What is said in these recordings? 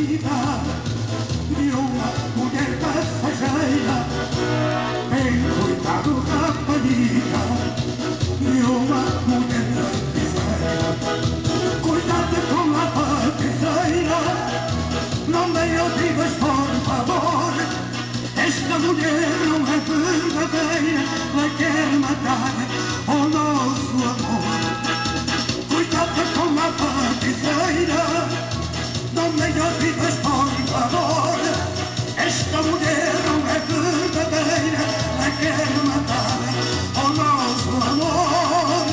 vida de uma mulher passageira. Bem cuidado, rapariga, de uma mulher feiticeira. Cuidado com a feiticeira, não me digas por favor. Esta mulher não é verdadeira, ela quer matar o nosso amor. Cuidado com a feiticeira, não me digas por favor. Esta mulher não é verdadeira, ela quer matar o nosso amor.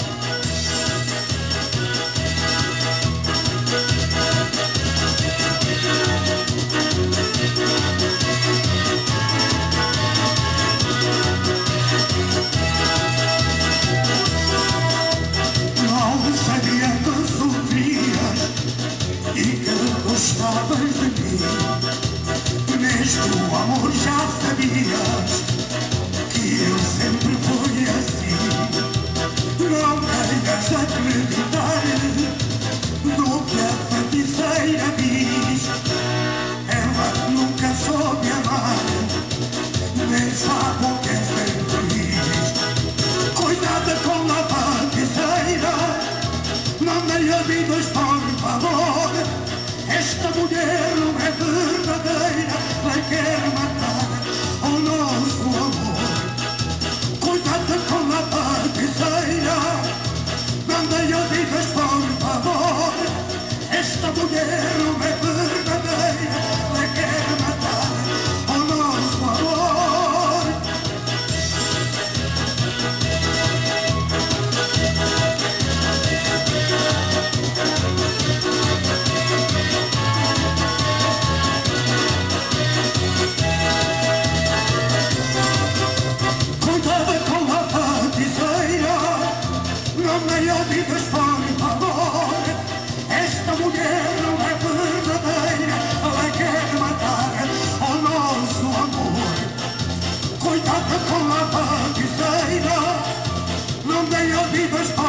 Não sabia que sofrias e que gostavas de mim. Neste amor já sabias que eu sempre fui assim. Não queiras acreditar no que a feiticeira diz. Ela nunca soube amar, nem sabe o que é ser feliz. Cuidado com a feiticeira, não me digas por favor. Esta mulher não é verdadeira, ela quer matar o nosso amor. Cuidado com a feiticeira, não me digas por favor. Esta mulher não é verdadeira, ela quer matar o nosso amor. Cuidado com a feiticeira, não me digas por favor. Esta mulher não é verdadeira, ela quer matar o nosso amor. Cuidado com a feiticeira, não me digas por